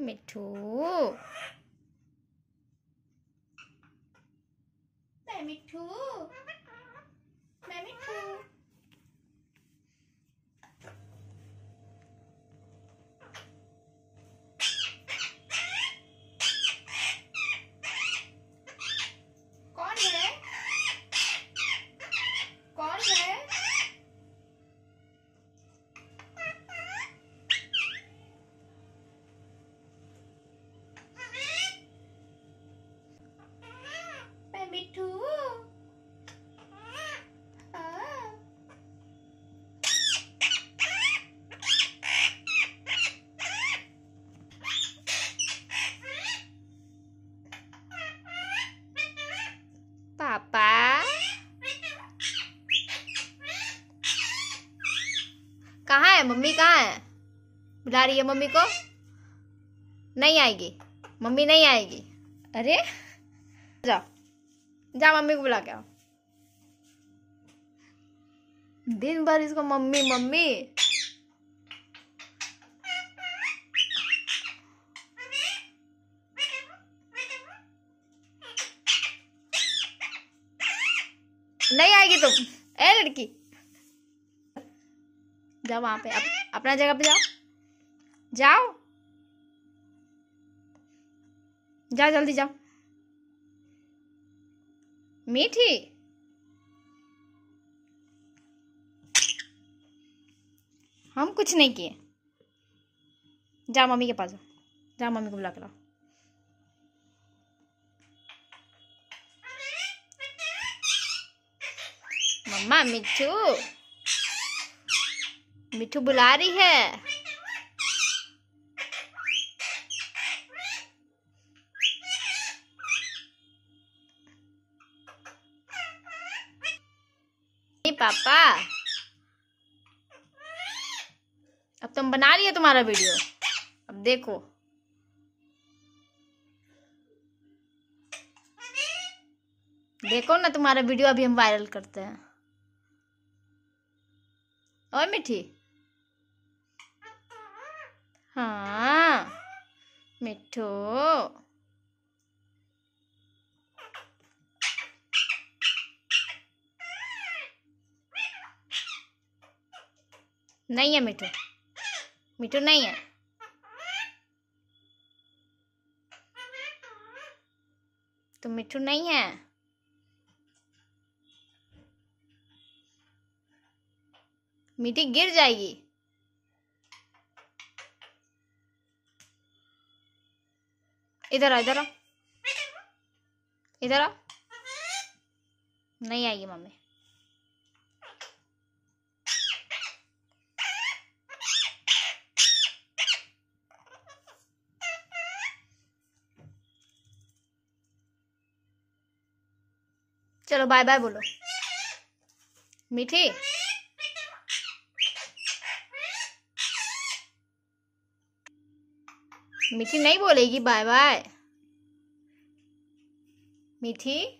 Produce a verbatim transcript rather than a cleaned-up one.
मिठू, मैं मिठू, मैं मिठू। कौन है? कौन है? मैं मिठू। पापा, कहाँ है मम्मी? कहाँ है? बुला रही है मम्मी को? नहीं आएगी मम्मी, नहीं आएगी। अरे जाओ जा, मम्मी को बुला के आओ। दिन भर इसको मम्मी मम्मी। नहीं आएगी तुम, ए लड़की। जाओ वहां पे, अप, अपना जगह पे जाओ, जाओ जाओ, जल्दी जाओ। मीठी, हम कुछ नहीं किए। जाओ मम्मी के पास जाओ, जाओ मम्मी को बुला कर लाओ। मम्मा, मिठू, मिठू बुला रही है। पापा, अब तुम बना रही है तुम्हारा वीडियो, अब देखो। देखो ना तुम्हारा वीडियो अभी हम वायरल करते हैं। और मिठी, हाँ मिठू, नहीं है मिठू, मिठू नहीं है। तो मिठू नहीं है। मिठी गिर जाएगी। इधर आओ, इधर आओ, इधर आओ। नहीं आएगी मम्मी। चलो बाय बाय बोलो। मीठी, मीठी नहीं बोलेगी बाय बाय। मीठी।